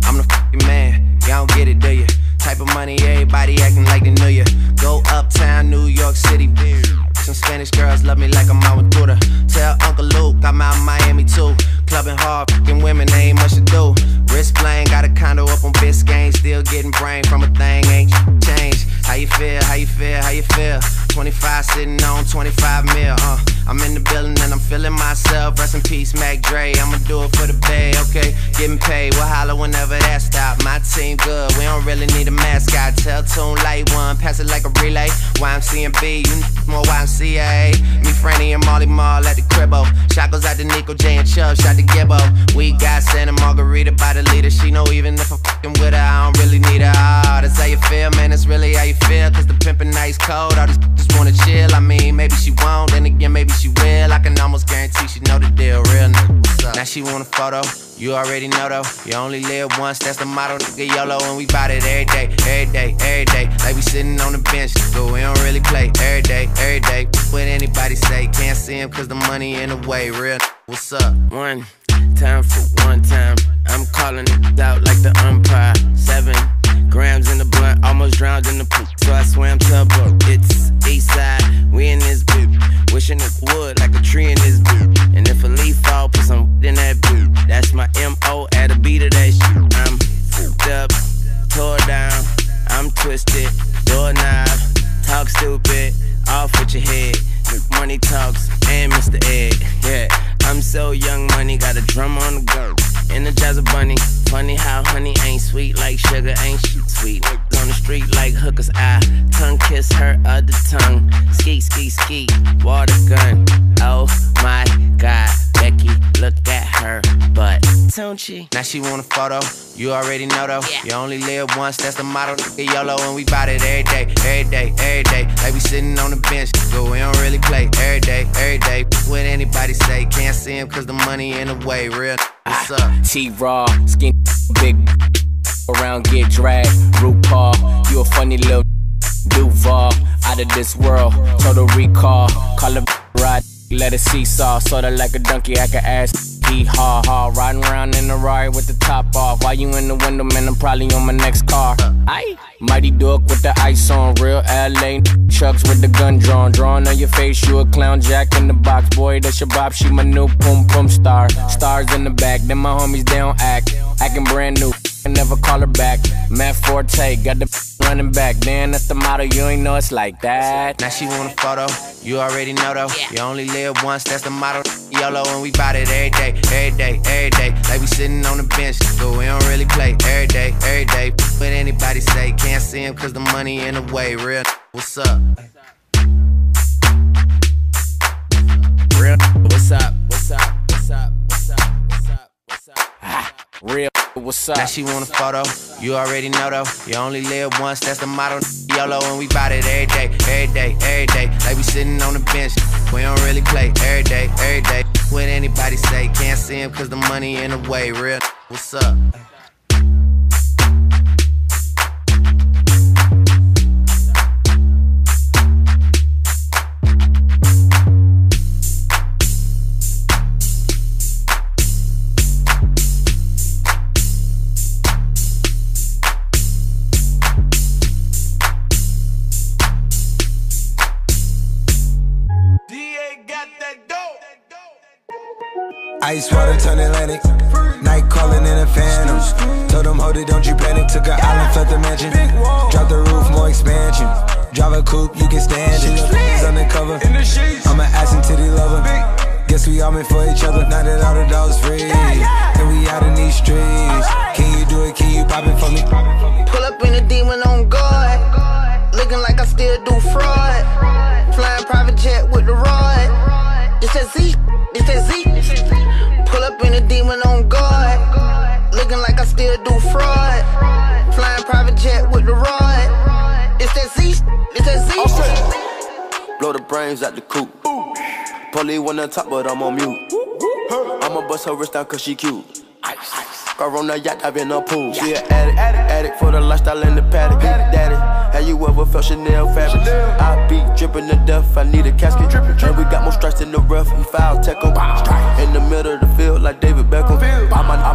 I'm the fucking man, y'all don't get it, do ya? Type of money, everybody acting like they knew ya. Go uptown, New York City, some Spanish girls love me like I'm out with Buddha. Tell Uncle Luke I'm out in Miami too. Clubbing hard, fucking women, they ain't much to do. Wrist playing, got a condo up on Biscayne. Still getting brain from a thing, ain't changed. How you feel, how you feel, how you feel? 25 sitting on 25 mil, I'm in the building and I'm feeling myself. Rest in peace, Mac Dre, I'ma do it for the bay, okay? Getting paid, we'll holler whenever that stop. My team good, we don't really need a mascot. Tell Tune Light One, pass it like a relay. YMCMB, you more YMCA. Me, Franny, and Molly Mall at the cribbo. Shot goes out to Nico, J, and Chubb, shot to Gibbo. We got Santa Margarita by the leader. She know even if I'm fucking with her, I don't really need her. Oh, that's how you feel, man, that's really how you feel. Cause the pimpin' ice cold, all these just wanna chill. I mean, maybe she won't, then again, maybe she will. I can almost guarantee she know the deal, real nigga, what's up? Now she want a photo, you already know though. You only live once, that's the motto, nigga, YOLO. And we bout it every day, every day, every day. Like we sitting on the bench, nigga, we don't really play. Every day, every day. What anybody say, can't see him cause the money in the way, real nigga, what's up? One time for one time, I'm calling it out like the umpire. 7 grams in the blunt, almost drowned in the poop, so I swam to a boat. It's Eastside, we in this boot, wishing it would like a tree in this boot. And if a leaf fall, put some in that boot. That's my M.O. at a beat of that shit. I'm fucked up, tore down, I'm twisted, doorknob, talk stupid, off with your head. Money talks and Mr. Ed, yeah. I'm so young money, got a drum on the go. Energizer bunny, funny how honey ain't sweet like sugar, ain't she sweet? Niggas on the street like hookers, I tongue kiss her other tongue. Skeet, skeet, skeet, water gun. Oh my God, Becky, look at her butt, don't she? Now she want a photo, you already know though. Yeah. You only live once, that's the motto, nigga, YOLO. And we bout it every day, every day, every day. Like we sitting on the bench, nigga, we don't really play. Every day, every day. What anybody say, can't see him cause the money in the way, real. What's up? T-Raw, skin big around get dragged. RuPaul, you a funny little Duval, out of this world. Total recall, call it ride, let it seesaw. Sorta like a donkey, I can ask. Ha, riding around in the Rari with the top off. While you in the window, man, I'm probably on my next car. Aye. Mighty Duck with the ice on, real LA trucks with the gun drawn. Drawing on your face, you a clown, Jack in the box. Boy, that's your bop, she my new boom boom star. Stars in the back, then my homies, they don't act. Acting brand new, I never call her back. Matt Forte, got the running back. Then that's the motto, you ain't know it's like that. Now she want a photo, you already know though. You only live once, that's the motto, YOLO. And we bout it every day, every day, every day. Like we sitting on the bench, but we don't really play. Every day, every day. What anybody say, can't see him cause the money in the way, real. What's up? Real, what's up? What's up? What's up? What's up? What's up? What's up? Ah, real, what's up? Now she want a photo, you already know though. You only live once, that's the motto, YOLO. And we bout it every day, every day, every day. Like we sitting on the bench, we don't really play. Every day, every day. What anybody say, can't see him cause the money in the way, real. What's up? Ice water turn Atlantic, night calling in a phantom. Told them, hold it, don't you panic. Took an island, felt the mansion. Drop the roof, more expansion. Drive a coupe, you can stand it. Undercover, I'm an ass and titty lover. Guess we all meant for each other. Now that all the dogs free, and we out in these streets. Can you do it? Can you pop it for me? Pull up in a demon on guard, looking like I still do fraud. Flying private jet with the rod. It's that Z, it's that Z. Pull up in a demon on guard, looking like I still do fraud. Flying private jet with the rod. It's that Z, it's that Z. Okay. Blow the brains out the coop. Polly one on top, but I'm on mute. I'ma bust her wrist down cause she cute. Car on the yacht, I've been a pool. She an addict for the lifestyle in the paddock. Daddy, have you ever felt Chanel fabric? I be dripping to death, I need a casket. And we got more strikes in the rough, we foul tech em. In the middle of the field like David Beckham. I'ma lock the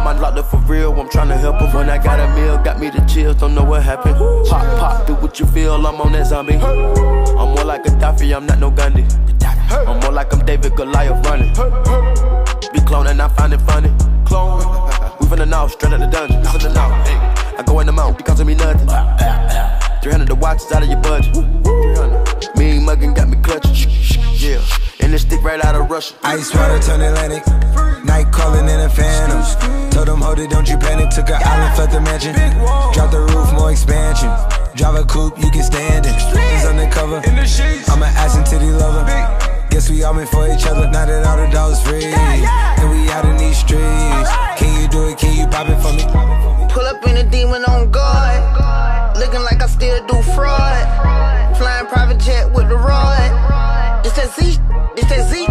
for real, I'm tryna help her. When I got a meal, got me the chills, don't know what happened. Pop, pop, do what you feel, I'm on that zombie. I'm more like Gaddafi, I'm not no Gandhi. I'm more like I'm David Goliath running. Be cloning, I find it funny. Clone, we finna know, straight out the dungeon. Finna know, I go in the mouth, because of me nothing. 300 the watch is out of your budget. Mean muggin' got me clutching. Yeah, and this stick right out of Russia. Ice water turn Atlantic. Night calling in a phantom. Told them, hold it, don't you panic. Took an island, left the mansion. Drop the roof, more expansion. Drive a coupe, you can stand it. He's undercover. I'm an ass and titty lover. Guess we all meant for each other. Now that all the dogs free, and we out in these streets. Can you do it? Can you pop it for me? Pull up in a demon on guard, looking like I still do fraud. Flying private jet with the rod. It's that Z, it's that Z.